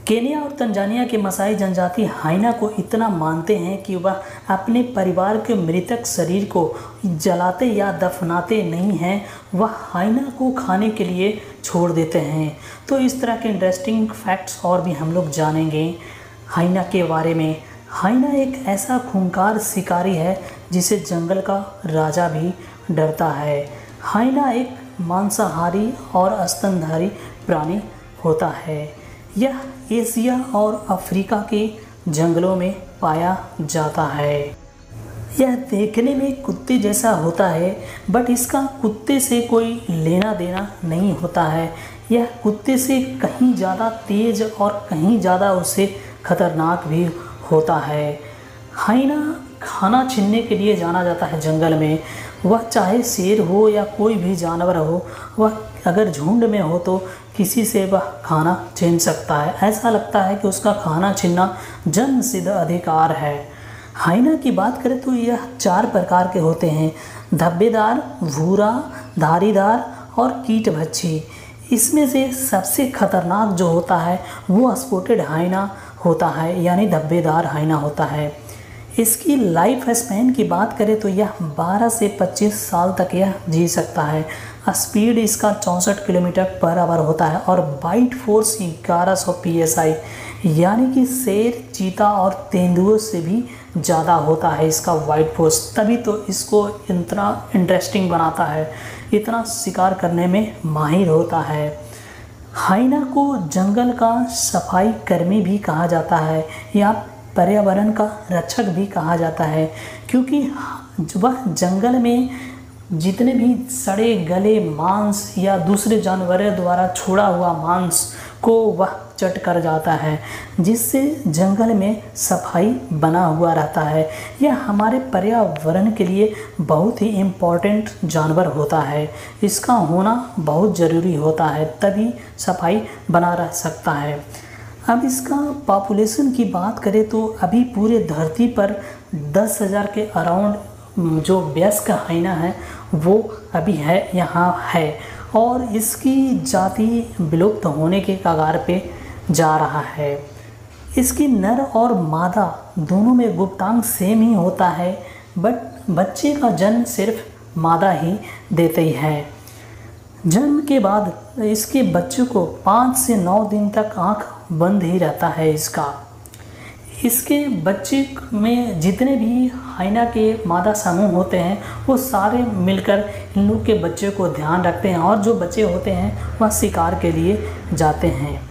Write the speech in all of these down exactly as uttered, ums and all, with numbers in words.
Kenya और Tanzania के मसाई जनजाति हाइना को इतना मानते हैं कि वह अपने परिवार के मृतक शरीर को जलाते या दफनाते नहीं हैं, वह हाइना को खाने के लिए छोड़ देते हैं। तो इस तरह के इंटरेस्टिंग फैक्ट्स और भी हम लोग जानेंगे हाइना के बारे में। हाइना एक ऐसा खूंखार शिकारी है जिसे जंगल का राजा भी डरता है। हाइना एक मांसाहारी और स्तनधारी प्राणी होता है। यह एशिया और अफ्रीका के जंगलों में पाया जाता है। यह देखने में कुत्ते जैसा होता है, बट इसका कुत्ते से कोई लेना देना नहीं होता है। यह कुत्ते से कहीं ज़्यादा तेज और कहीं ज़्यादा उससे खतरनाक भी होता है। हाइना खाना छीनने के लिए जाना जाता है जंगल में। वह चाहे शेर हो या कोई भी जानवर हो, वह अगर झुंड में हो तो किसी से वह खाना छीन सकता है। ऐसा लगता है कि उसका खाना छीनना जन्मसिद्ध अधिकार है। हाइना की बात करें तो यह चार प्रकार के होते हैं: धब्बेदार, भूरा, धारीदार और कीटभक्षी। इसमें से सबसे खतरनाक जो होता है वो स्पॉटेड हाइना होता है, यानी धब्बेदार हाइना होता है। इसकी लाइफ स्पैन की बात करें तो यह बारह से पच्चीस साल तक यह जी सकता है। स्पीड इसका चौंसठ किलोमीटर पर आवर होता है और बाइट फोर्स ग्यारह सौ पी एस आई, यानी कि शेर, चीता और तेंदुओं से भी ज़्यादा होता है इसका वाइट फोर्स। तभी तो इसको इतना इंटरेस्टिंग बनाता है, इतना शिकार करने में माहिर होता है। हाइना को जंगल का सफाई कर्मी भी कहा जाता है या पर्यावरण का रक्षक भी कहा जाता है, क्योंकि वह जंगल में जितने भी सड़े गले मांस या दूसरे जानवरों द्वारा छोड़ा हुआ मांस को वह चट कर जाता है, जिससे जंगल में सफाई बना हुआ रहता है। यह हमारे पर्यावरण के लिए बहुत ही इम्पोर्टेंट जानवर होता है। इसका होना बहुत ज़रूरी होता है, तभी सफाई बना रह सकता है। अब इसका पॉपुलेशन की बात करें तो अभी पूरे धरती पर दस हज़ार के अराउंड जो वयस्क हाइना है वो अभी है यहाँ है, और इसकी जाति विलुप्त होने के कगार पे जा रहा है। इसकी नर और मादा दोनों में गुप्तांग सेम ही होता है, बट बच्चे का जन्म सिर्फ मादा ही देते ही है। जन्म के बाद इसके बच्चे को पाँच से नौ दिन तक आँख बंद ही रहता है इसका। इसके बच्चे में जितने भी हाइना के मादा समूह होते हैं वो सारे मिलकर इन लोग के बच्चे को ध्यान रखते हैं, और जो बच्चे होते हैं वह शिकार के लिए जाते हैं।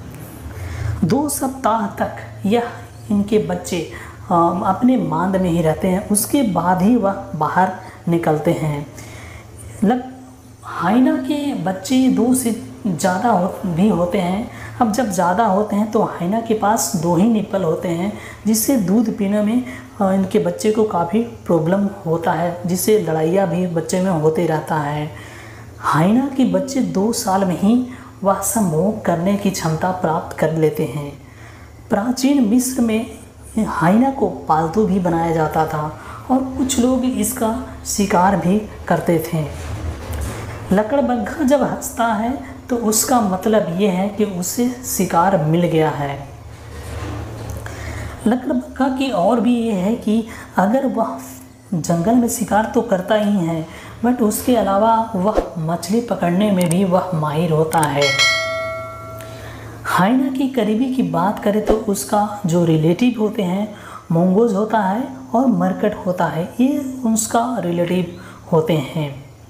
दो सप्ताह तक यह इनके बच्चे अपने मांद में ही रहते हैं, उसके बाद ही वह बाहर निकलते हैं। लग हाइना के बच्चे दो से ज़्यादा हो, भी होते हैं। अब जब ज़्यादा होते हैं तो हाइना के पास दो ही निप्पल होते हैं, जिससे दूध पीने में इनके बच्चे को काफ़ी प्रॉब्लम होता है, जिससे लड़ाइयाँ भी बच्चे में होते रहता है। हाइना के बच्चे दो साल में ही वह संभोग करने की क्षमता प्राप्त कर लेते हैं। प्राचीन मिस्र में हाइना को पालतू भी बनाया जाता था और कुछ लोग इसका शिकार भी करते थे। लकड़बग्घा जब हंसता है तो उसका मतलब ये है कि उसे शिकार मिल गया है। लकड़बग्घा की और भी ये है कि अगर वह जंगल में शिकार तो करता ही है, बट उसके अलावा वह मछली पकड़ने में भी वह माहिर होता है। हाइना की करीबी की बात करें तो उसका जो रिलेटिव होते हैं मोंगोज होता है और मरकट होता है, ये उसका रिलेटिव होते हैं।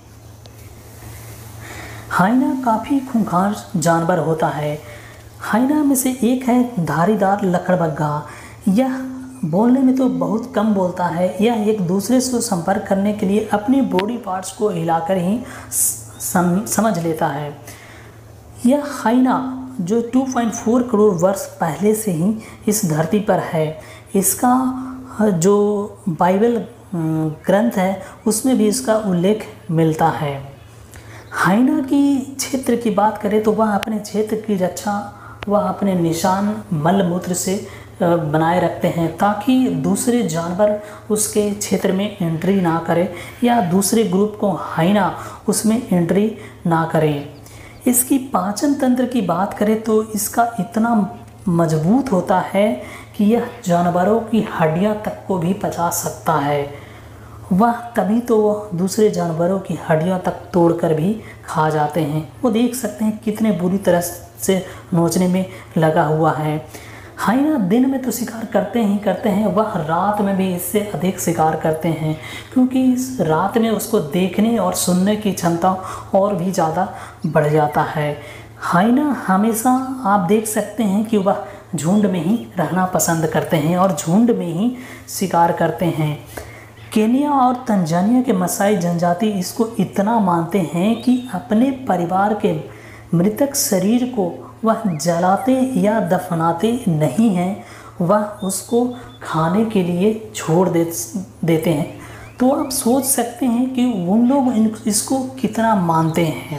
हाइना काफ़ी खूंखार जानवर होता है। हाइना में से एक है धारीदार लकड़बग्घा। यह बोलने में तो बहुत कम बोलता है, यह एक दूसरे से संपर्क करने के लिए अपने बॉडी पार्ट्स को हिलाकर ही सम, समझ लेता है। यह हाइना जो दो पॉइंट चार करोड़ वर्ष पहले से ही इस धरती पर है, इसका जो बाइबल ग्रंथ है उसमें भी इसका उल्लेख मिलता है। हाइना की क्षेत्र की बात करें तो वह अपने क्षेत्र की रक्षा वह अपने निशान मलमूत्र से बनाए रखते हैं, ताकि दूसरे जानवर उसके क्षेत्र में एंट्री ना करें या दूसरे ग्रुप को हाइना उसमें एंट्री ना करें। इसकी पाचन तंत्र की बात करें तो इसका इतना मजबूत होता है कि यह जानवरों की हड्डियां तक को भी पचा सकता है। वह तभी तो वह दूसरे जानवरों की हड्डियों तक तोड़कर भी खा जाते हैं। वो देख सकते हैं कितने बुरी तरह से नोचने में लगा हुआ है। हाइना दिन में तो शिकार करते ही करते हैं, वह रात में भी इससे अधिक शिकार करते हैं, क्योंकि इस रात में उसको देखने और सुनने की क्षमता और भी ज़्यादा बढ़ जाता है। हाइना हमेशा आप देख सकते हैं कि वह झुंड में ही रहना पसंद करते हैं और झुंड में ही शिकार करते हैं। केनिया और तंजानिया के मसाई जनजाति इसको इतना मानते हैं कि अपने परिवार के मृतक शरीर को वह जलाते या दफनाते नहीं हैं, वह उसको खाने के लिए छोड़ दे देते हैं। तो आप सोच सकते हैं कि उन लोग इसको कितना मानते हैं।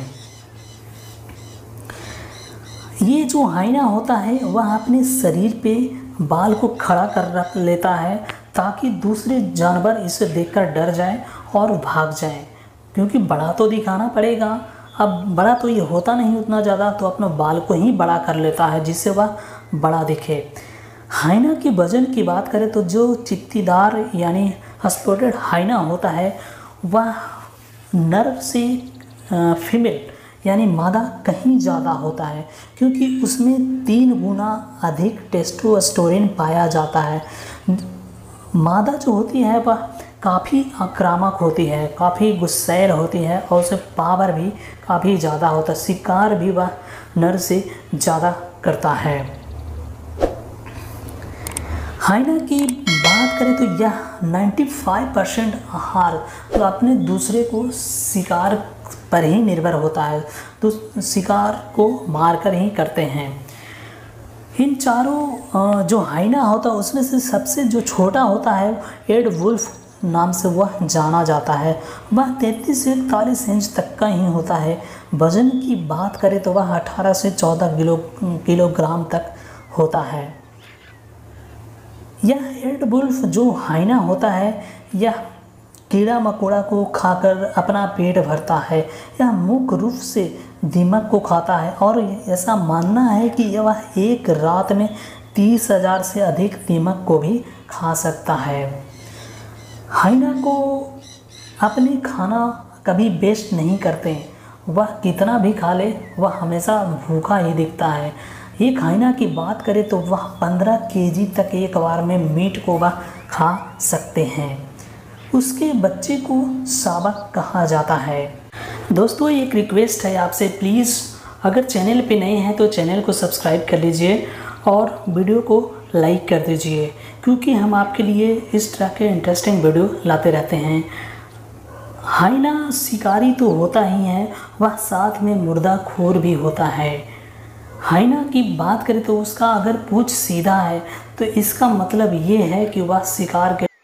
ये जो हाइना होता है वह अपने शरीर पे बाल को खड़ा कर रख लेता है ताकि दूसरे जानवर इसे देखकर डर जाएं और भाग जाएं, क्योंकि बड़ा तो दिखाना पड़ेगा। अब बड़ा तो ये होता नहीं उतना ज़्यादा, तो अपना बाल को ही बड़ा कर लेता है जिससे वह बड़ा दिखे। हाइना के वजन की बात करें तो जो चित्तीदार यानी स्पॉटेड हाइना होता है वह नर से फीमेल यानी मादा कहीं ज़्यादा होता है, क्योंकि उसमें तीन गुना अधिक टेस्टोस्टेरोन पाया जाता है। मादा जो होती है वह काफ़ी आक्रामक होती है, काफ़ी गुस्सैल होती है और उसे पावर भी काफ़ी ज़्यादा होता है। शिकार भी वह नर से ज़्यादा करता है। हाइना की बात करें तो यह पचानवे परसेंट आहार तो अपने दूसरे को शिकार पर ही निर्भर होता है, तो शिकार को मारकर ही करते हैं। इन चारों जो हाइना होता है उसमें से सबसे जो छोटा होता है एड वुल्फ नाम से वह जाना जाता है। वह तैंतीस से इकतालीस इंच तक का ही होता है। वजन की बात करें तो वह अठारह से चौदह किलो किलोग्राम तक होता है। यह एड वुल्फ जो हाइना होता है यह कीड़ा मकोड़ा को खाकर अपना पेट भरता है। यह मुख्य रूप से दीमक को खाता है और ऐसा मानना है कि यह एक रात में तीस हजार से अधिक दीमक को भी खा सकता है। हाइना को अपने खाना कभी वेस्ट नहीं करते, वह कितना भी खा ले वह हमेशा भूखा ही दिखता है। एक हाइना की बात करें तो वह पंद्रह केजी तक एक बार में मीट को वह खा सकते हैं। उसके बच्चे को साबक कहा जाता है। दोस्तों एक रिक्वेस्ट है आपसे, प्लीज़ अगर चैनल पे नए हैं तो चैनल को सब्सक्राइब कर लीजिए और वीडियो को लाइक कर दीजिए, क्योंकि हम आपके लिए इस तरह के इंटरेस्टिंग वीडियो लाते रहते हैं। हाइना शिकारी तो होता ही है, वह साथ में मुर्दाखोर भी होता है। हाइना की बात करें तो उसका अगर पूंछ सीधा है तो इसका मतलब ये है कि वह शिकार के